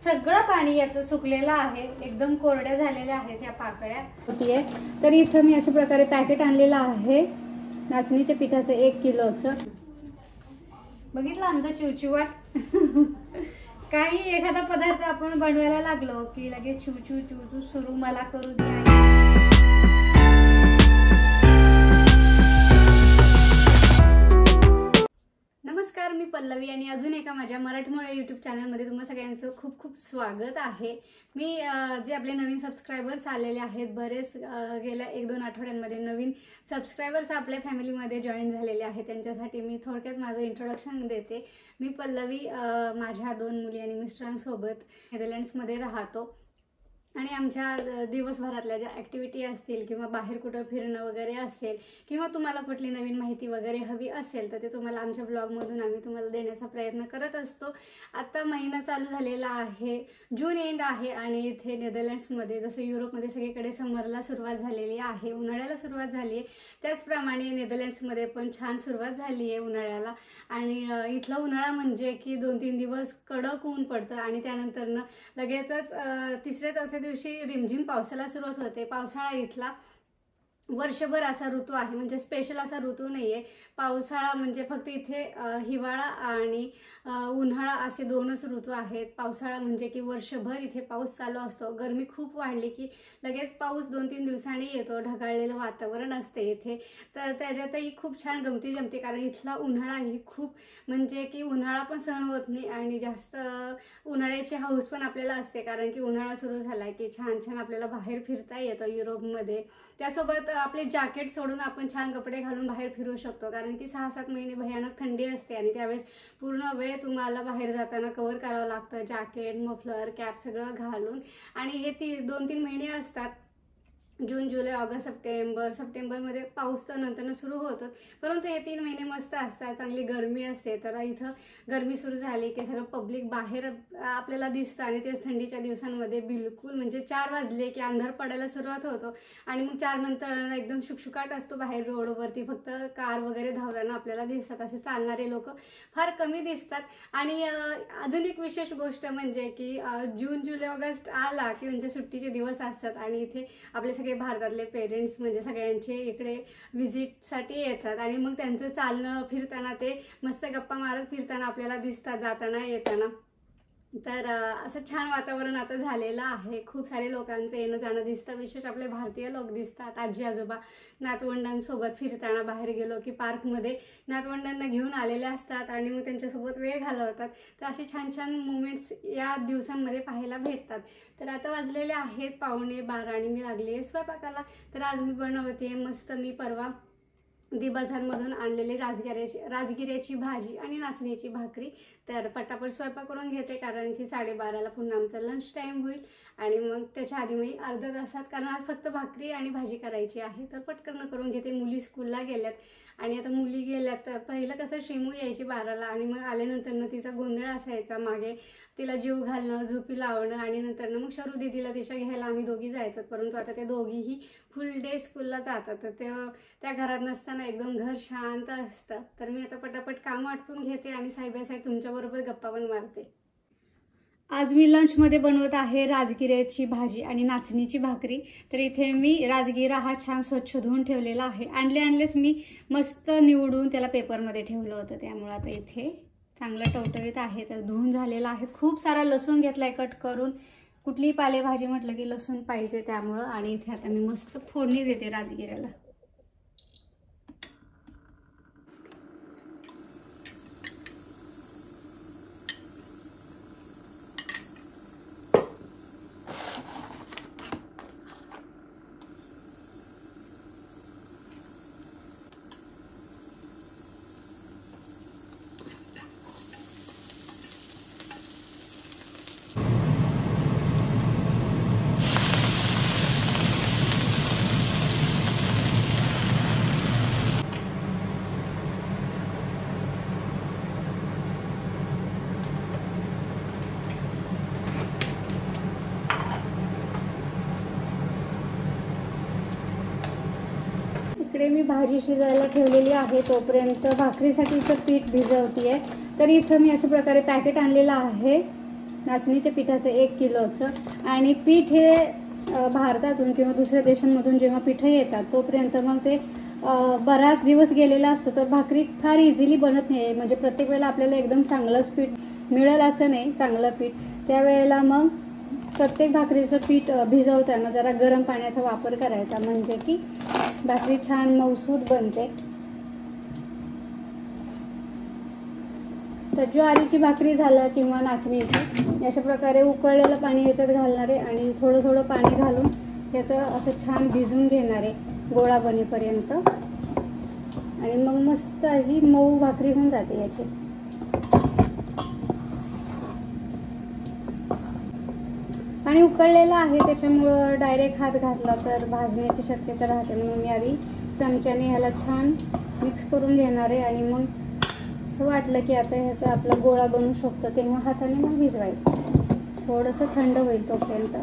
सगळं पाणी याचं सुकलेलं आहे, एकदम कोरड्या झालेल्या आहेत या पाकळ्या होतीये। तर इथं मी अशा प्रकारे पॅकेट आणलेलं आहे नाचणीच्या पिठाचं 1 किलोचं। बघितलं आमचं चिवचिवाट काही एखादा पदार्थ आपण बनवायला लागलो की लगेच चिवचू चिवचू सुरू, मला करू द्या। नमस्कार, मी पल्लवी आणि अजून एका माझ्या मराठमोळ्या यूट्यूब चॅनलमध्ये तुम्हा सगळ्यांचं खूप खूप स्वागत आहे। मी जे आपले नवीन सबस्क्रायबर्स आलेले आहेत, बरेच गेल्या 1-2 आठवड्यांमध्ये नवीन सबस्क्रायबर्स आपल्या फॅमिलीमध्ये जॉईन झालेले आहेत, त्यांच्यासाठी मी थोडक्यात माझं इंट्रोडक्शन देते। मी पल्लवी माझ्या 2 मुली आणि मिस्टरांसोबत नेदरलँड्समध्ये राहतो आणि आमच्या दिवसभरातल्या ज्या ॲक्टिव्हिटी असतील किंवा बाहेर कुठं फिरणं वगैरे असेल किंवा तुम्हाला कुठली नवीन माहिती वगैरे हवी असेल तर ते तुम्हाला आमच्या ब्लॉगमधून आम्ही तुम्हाला देण्याचा प्रयत्न करत असतो। आता महिना चालू झालेला आहे, जून एंड आहे आणि इथे नेदरलँड्समध्ये जसं युरोपमध्ये सगळीकडे समरला सुरुवात झालेली आहे, उन्हाळ्याला सुरुवात झाली आहे, त्याचप्रमाणे नेदरलँड्समध्ये पण छान सुरुवात झाली आहे उन्हाळ्याला। आणि इथला उन्हाळा म्हणजे की 2-3 दिवस कडक ऊन पडतं आणि त्यानंतरनं लगेचच 3-4 दिवशी रिमझिम पावसाला सुरुवात होते। पावसाळा इथला वर्षभर असा ऋतू आहे, म्हणजे स्पेशल असा ऋतू नाही आहे। पावसाळा म्हणजे फक्त इथे हिवाळा आणि उन्हाळा असे 2च ऋतू आहेत। पावसाळा म्हणजे की वर्षभर इथे पाऊस चालू असतो, गरमी खूप वाढली की लगेच पाऊस 2-3 दिवसांनी येतो, ढगाळलेलं वातावरण असते इथे। तर त्याच्यातही खूप छान गमती जमते, कारण इथला उन्हाळा ही खूप म्हणजे की उन्हाळा पण सहन होत नाही आणि जास्त उन्हाळ्याची हौस पण आपल्याला असते, कारण की उन्हाळा सुरू झाला की छान छान आपल्याला बाहेर फिरता येतं युरोपमध्ये। त्यासोबत आपले जॅकेट सोडून आपण छान कपडे घालून बाहेर फिरू शकतो, कारण की 6-7 महिने भयानक थंडी असते आणि त्यावेळेस पूर्ण वेळ तुम्हाला बाहेर जाताना कव्हर करावं लागतं, जॅकेट, मफलर, कॅप सगळं घालून। आणि हे 2-3 महिने असतात, जून, जुलै, ऑगस्ट, सप्टेंबरमध्ये पाऊस तर नंतर सुरू होतो, परंतु हे 3 महिने मस्त असतात, चांगली गरमी असते। तर इथं गरमी सुरू झाली की सगळं पब्लिक बाहेर आपल्याला दिसतं आणि तेच थंडीच्या दिवसांमध्ये बिलकुल म्हणजे 4 वाजले की अंधार पडायला सुरुवात होतो आणि मग 4 नंतर एकदम शुकशुकाट असतो बाहेर रोडवरती, फक्त कार वगैरे धावताना आपल्याला दिसतात, असे चालणारे लोक फार कमी दिसतात। आणि अजून एक विशेष गोष्ट म्हणजे की जून, जुलै, ऑगस्ट आला की म्हणजे सुट्टीचे दिवस असतात आणि इथे आपले सगळे भारतातले पेरेंट्स म्हणजे सगळ्यांचे इकडे व्हिजिटसाठी येतात आणि मग त्यांचं चालणं फिरताना ते मस्त गप्पा मारत फिरताना आपल्याला दिसतात जाताना येताना। तर असं छान वातावरण आता झालेलं आहे, खूप सारे लोकांचं येणं जाणं दिसतं, विशेष आपले भारतीय लोक दिसतात, आजी आजोबा नातवंडांसोबत फिरताना बाहेर गेलो की पार्कमध्ये नातवंडांना घेऊन आलेले असतात आणि मग त्यांच्यासोबत वेळ घालवतात। तर असे छान छान मुमेंट्स या दिवसांमध्ये पाहायला भेटतात। तर आता वाजलेले आहेत 11:15 आणि मी लागली आहे स्वयंपाकाला। तर आज मी बनवते मस्त, मी परवा दी बाजारमधून आणलेली राजगिऱ्याची भाजी आणि नाचणीची भाकरी। तर पटापट स्वयंपाक करून घेते, कारण की 12:30ला पुन्हा आमचा लंच टाईम होईल आणि मग त्याच्या आधी मी अर्ध्या तासात, कारण आज फक्त भाकरी आणि भाजी करायची आहे, तर पटकन करून घेते। मुली स्कूलला गेल्यात आणि आता मुली गेल्यात, तर पहिलं कसं श्रीमू यायची 12ला आणि मग आल्यानंतर तिचा गोंधळ असायचा, मागे तिला जीव घालणं, झोपी लावणं आणि नंतर मग शरू दीदीला तिच्या घ्यायला आम्ही दोघी जायचं, परंतु आता ते दोघीही फुल डे स्कूलला जातात, तर त्या घरात नसताना एकदम घर शांत असतं। तर मी आता पटापट काम आटपून घेते आणि साईड बाय साईड तुमच्याबरोबर गप्पा पण मारते। आज मी लंचमध्ये बनवत आहे राजगिऱ्याची भाजी आणि नाचणीची भाकरी। तर इथे मी राजगिरा हा छान स्वच्छ धुवून ठेवलेला आहे, आणलेच मी मस्त निवडून त्याला पेपरमध्ये ठेवलं होतं, त्यामुळे आता इथे चांगलं टवटवीत आहे। तर धुवून झालेला आहे, खूप सारा लसूण घेतलाय कट करून, कुठलीही पालेभाजी म्हटलं की लसूण पाहिजे त्यामुळं। आणि इथे आता मी मस्त फोडणी देते राजगिऱ्याला। इकडे मी भाजी शिजायला ठेवलेली आहे, तोपर्यंत भाकरीसाठीचं पीठ भिजवते आहे। तर इथं मी अशा प्रकारे पॅकेट आणलेलं आहे नाचणीच्या पिठाचं 1 किलोचं. आणि पीठ हे भारतातून किंवा दुसऱ्या देशांमधून जेव्हा पिठं येतात तोपर्यंत मग ते बराच दिवस गेलेला असतो, तर भाकरी फार इझिली बनत नाही. म्हणजे प्रत्येक वेळेला आपल्याला एकदम चांगलंच पीठ मिळेल असं नाही, चांगलं पीठ. त्यावेळेला मग प्रत्येक भाकरीचं पीठ भिजवताना जरा गरम पाण्याचा वापर करायचा, म्हणजे की भाकरी छान मऊसूत बनते. तर ज्वारीची भाकरी झालं किंवा नाचणीची, अशा प्रकारे उकळलेलं पाणी याच्यात घालणारे आणि थोडं थोडं पाणी घालून याचं असं छान भिजून घेणारे गोळा बनेपर्यंत. आणि मग मस्त अशी मऊ भाकरी होऊन जाते याची. पाणी उकळलेलं आहे त्याच्यामुळं डायरेक्ट हात घातला तर भाजण्याची शक्यता राहते, म्हणून मी आधी चमच्याने ह्याला छान मिक्स करून घेणार आहे. आणि मग असं वाटलं की आता ह्याचा आपला गोळा बनवू शकतो तेव्हा हाताने मग भिजवायचं, थोडंसं थंड होईल तोपर्यंत.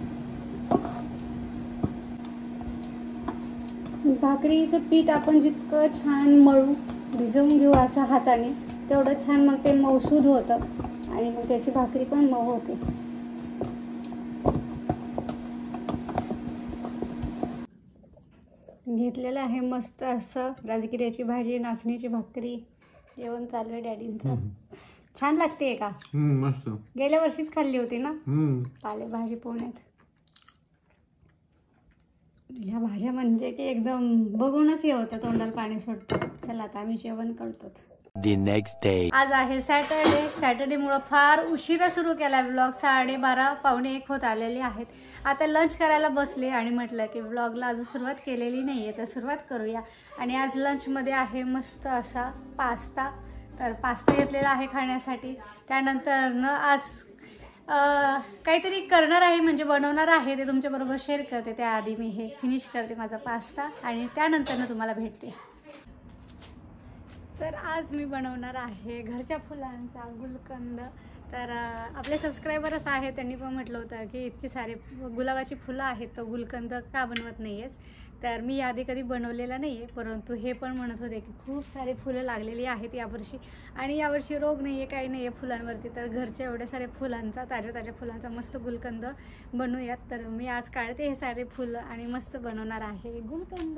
भाकरीचं पीठ आपण जितकं छान मळू भिजवून घेऊ असं हाताने, तेवढं छान मग ते मऊसूद होतं आणि मग त्याची भाकरी पण मऊ होते. घेतलेलं आहे मस्त असं राजगिऱ्याची भाजी, नाचणीची भाकरी. जेवण चालू आहे डॅडींचं. छान लागते का? मस्त. गेल्या वर्षीच खाल्ली होती ना पालेभाजी पुण्यात. ह्या भाज्या म्हणजे की एकदम बघूनच हे होतं, तोंडाला पाणी सुटतं. चला आता आम्ही जेवण करतो. आज आहे सॅटर्डेमुळं फार उशिरा सुरू केला व्लॉग. 12:30 पावणे 1 होत आलेले आहेत. आता लंच करायला बसले आणि म्हटलं की व्लॉगला अजून सुरुवात केलेली नाही आहे, तर सुरुवात करूया. आणि आज लंचमध्ये आहे मस्त असा पास्ता. तर पास्ता घेतलेला आहे खाण्यासाठी. त्यानंतर आज काहीतरी करणार आहे, म्हणजे बनवणार आहे, ते तुमच्याबरोबर शेअर करते. त्याआधी मी हे फिनिश करते माझा पास्ता आणि त्यानंतर तुम्हाला भेटते. तर आज मी बनवणार आहे घरच्या फुलांचा गुलकंद. तर आपले सबस्क्रायबरच आहेत, त्यांनी पण म्हटलं होतं की इतकी सारे गुलाबाची फुलं आहेत, तर गुलकंद का बनवत नाही आहेस. तर मी आधी कधी बनवलेला नाही आहे, परंतु हे पण म्हणत होते की खूप सारे फुलं लागलेली आहेत यावर्षी, आणि यावर्षी रोग नाही आहे, काही नाही आहे फुलांवरती. तर घरच्या एवढ्या साऱ्या फुलांचा, ताज्या ताज्या फुलांचा मस्त गुलकंद बनवूयात. तर मी आज काढते हे सारे फुलं आणि मस्त बनवणार आहे गुलकंद.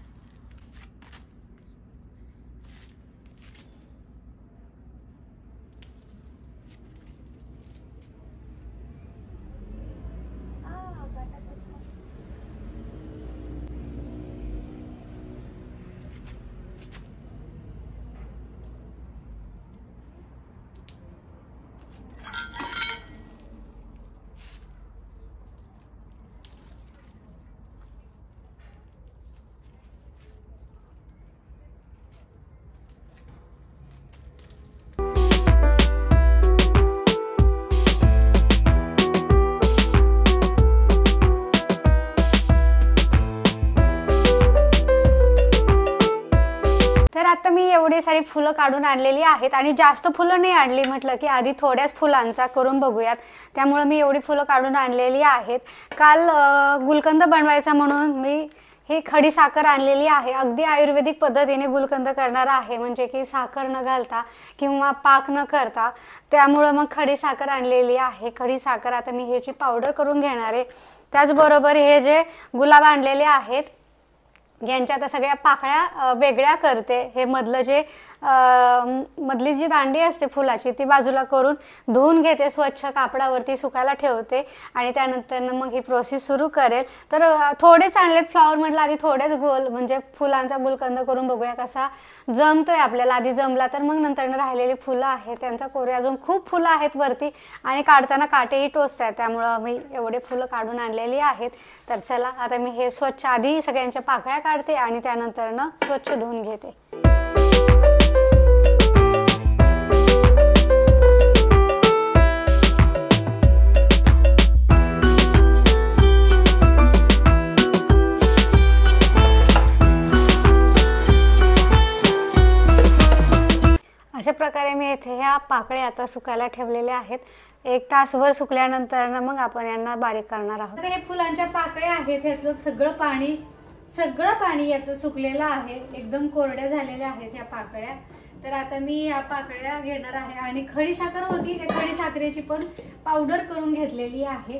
आता मी एवढी सारी फुलं काढून आणलेली आहेत आणि जास्त फुलं नाही आणली, म्हटलं की आधी थोड्याच फुलांचा करून बघूयात. त्यामुळे मी एवढी फुलं काढून आणलेली आहेत. काल गुलकंद बनवायचा म्हणून मी ही खडी साखर आणलेली आहे. अगदी आयुर्वेदिक पद्धतीने गुलकंद करणार आहे, म्हणजे की साखर न घालता किंवा पाक न करता. त्यामुळे मग खडी साखर आणलेली आहे. खडी साखर आता मी ह्याची पावडर करून घेणार आहे. त्याचबरोबर हे जे गुलाब आणलेले आहेत यांच्या आता सगळ्या पाकळ्या वेगळ्या करते. हे मधली जी दांडी असते फुलाची ती बाजूला करून धुवून घेते, स्वच्छ कापडावरती सुकायला ठेवते आणि त्यानंतर मग ही प्रोसेस सुरू करेल. तर थोडेच आणलेत फ्लॉवर, म्हटलं आधी थोडेच म्हणजे फुलांचा गुलकंद करून बघूया कसा जमतोय आपल्याला. आधी जमला तर मग नंतर राहिलेली फुलं आहेत त्यांचा करूया. अजून खूप फुलं आहेत वरती आणि काढताना काटेही टोचतात, त्यामुळं मी एवढे फुलं काढून आणलेली आहेत. तर चला आता मी हे स्वच्छ आधी सगळ्यांच्या पाकळ्या काढते आणि त्यानंतर स्वच्छ धुवून घेते. अशा प्रकारे मी इथे ह्या पाकळ्या आता सुकायला ठेवलेल्या आहेत. 1 तासभर सुकल्यानंतर मग आपण यांना बारीक करणार आहोत. हे फुलांच्या पाकळ्या आहेत, ह्याचं सगळं पाणी याचं सुकलेलं आहे, एकदम कोरड्या झालेल्या आहेत या पाकळ्या. तर आता मी या पाकळ्या घेणार आहे आणि खडी साखर होती, त्या खडी साखरेची पण पावडर करून घेतलेली आहे.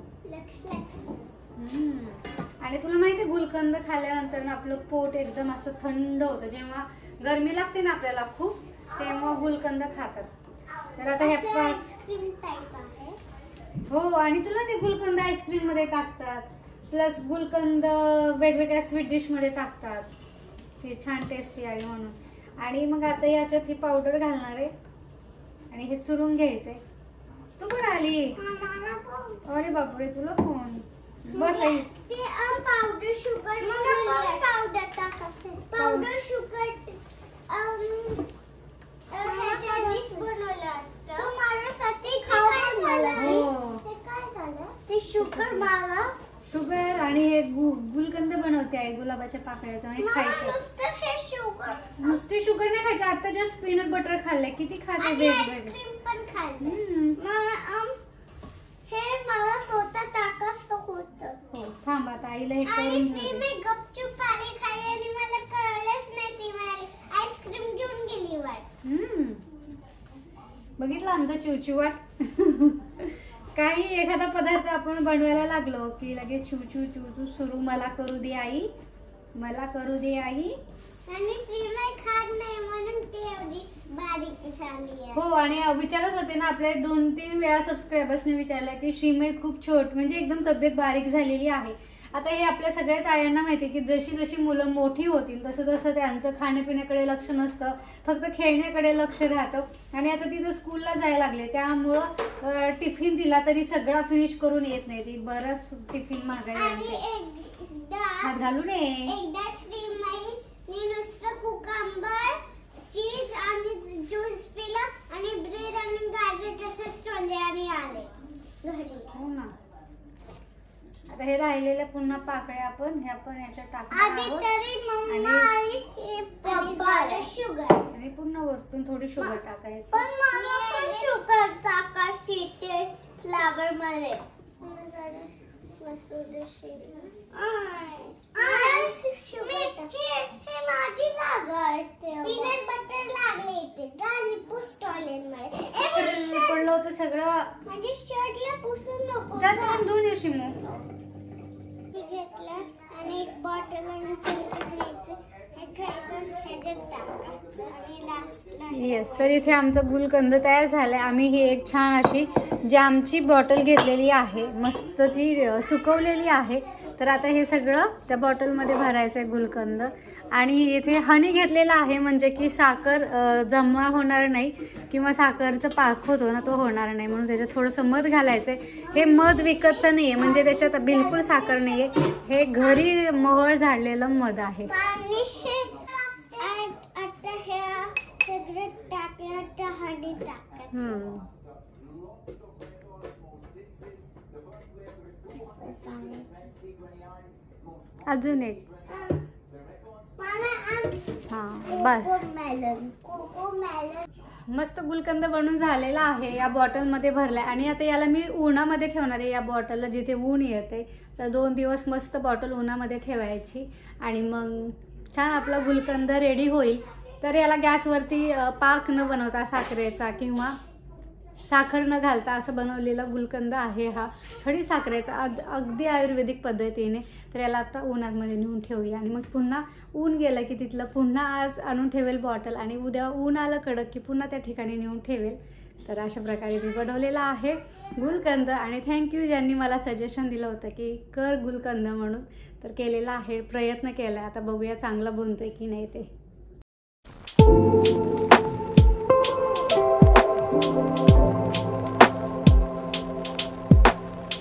आणि तुला माहिती आहे गुलकंद खाल्ल्यानंतर ना आपलं पोट एकदम असं थंड होतं. जेव्हा गरमी लागते ना आपल्याला खूप, तेव्हा गुलकंद खातात. तर आता हे आईस्क्रीम टाइप आहे. हो, आणि तुला ते गुलकंद आईस्क्रीम मध्ये टाकतात, प्लस गुलकंद वेगवेगळ्या स्वीट डिश मध्ये टाकतात, ते छान टेस्टी आहे म्हणून. आणि मग आता याच्यात ही पावडर घालणार आहे आणि हे चुरून घ्यायचंय. तू पण आली? अरे बापरे, तुला फोन बस आई. ते पावडर शुगर पावडर टाकायचं. पावडर शुगर ह्याच्यानीच बनवलं असतं. तो माझ्यासाठी खाऊ मला. हो, काय झालं ते शुगर मला शुगर आणि हे गुलकंद बनवते आहे गुलाबाच्या पाकळ्याचं आणि खायचं. नुसती शुगर नाही खायचं. आता जस्ट पीनट बटर खाल्लंय, किती खाते आईस्क्रीम पण खाल्लं. हे मला स्वतः टाकायचं होतं. हो, थांब आता आईला हे करून आईस्क्रीम मी गपचूप आली खाली आणि मला कळलंच नाही सीमाली आईस्क्रीम घेऊन गेली वाट. बघितलं आमचं चिवचिवाट. काही एखादा पदार्थ आपण बनवायला लागलो की लगेच चिवचू चिवचू सुरू. मला करू दे आई, मला करू दे आई. आणि सीमा खात नाही म्हणून ती एवढी बारीक झाली आहे. हो, आणि विचारच होते ना आपले 2-3 वेळा सबस्क्रायबर्सने विचारलं की श्रीमय खूप छोट म्हणजे एकदम तब्येत बारीक झालेली आहे. आता हे आपल्या सगळ्याच आयांना माहिती आहे की जशी जशी मुलं मोठी होतील तसं तसं त्यांचं खाण्यापिण्याकडे लक्ष नसतं, फक्त खेळण्याकडे लक्ष राहतं. आणि आता ती स्कूलला जायला लागले, त्यामुळं टिफिन दिला तरी सगळा फिनिश करून येत नाही. ती बराच टिफिन मागायला हात घालू नये. एकदा श्रीमयी नुसतं कुकंबर चीज आणि ज्यूस पिला आणि ब्रेड आणि गाजर तसेच ठेवले आणि आले घरी. हो ना. आता हे राहिलेल्या पुन्हा पाकळ्या आपण याच्यात टाकणार आहोत आणि शुगर आणि पुन्हा वरतून थोडी शुगर टाकायची. पण मला पण शुगर टाकायची ते फ्लेवर मध्ये. पीनट बटर लागले इथे आणि पुस टॉयलेट पडलं होतं सगळं. माझी शर्टला पुसून नको. तोंड धुवून येशी मग. घेतलं आणि एक बॉटल आणि घ्यायचं, हे खायचं, ह्याच्यात टाकायचं आणि लास्टला. येस, तर इथे आमचं गुलकंद तयार झालंय. आम्ही ही एक छान अशी जॅमची बॉटल घेतलेली आहे, मस्त ती सुकवलेली आहे. तर आता हे सगळं त्या बॉटलमध्ये भरायचं आहे गुलकंद. आणि इथे हनी घेतलेला आहे म्हणजे की साखर जमा होणार नाही किंवा साखरचं पाक होतो ना तो होणार नाही, म्हणून त्याच्यात थोडंसं मध घालायचं आहे. हे मध विकतचं नाही आहे, म्हणजे त्याच्यात बिलकुल साखर नाही आहे, हे घरी मोहळ झाडलेलं मध आहे. आणि हे आता हे सगळं टाकलं हनी टाकायचं. अजून एक. बस, मस्त गुलकंद बनून झालेला आहे. या बॉटलमध्ये भरलाय आणि आता याला मी उन्हामध्ये ठेवणार आहे. या बॉटलला जिथे ऊन येते तर 2 दिवस मस्त बॉटल उन्हामध्ये ठेवायची आणि मग छान आपला गुलकंद रेडी होईल. तर याला गॅसवरती पाक न बनवता साखरेचा किंवा साखर न घालता असं बनवलेला गुलकंद आहे हा, खडी साखरेचा, अगदी आयुर्वेदिक पद्धतीने. तर याला आता उन्हामध्ये नेऊन ठेवूया आणि मग पुन्हा ऊन गेलं की तिथलं पुन्हा आज आणून ठेवेल बॉटल आणि उद्या ऊन आलं कडक की पुन्हा त्या ठिकाणी नेऊन ठेवेल. तर अशा प्रकारे मी बनवलेला आहे गुलकंद. आणि थँक्यू ज्यांनी मला सजेशन दिलं होतं की कर गुलकंद म्हणून. तर केलेला आहे, प्रयत्न केला. आता बघूया चांगला बनतोय की नाही ते.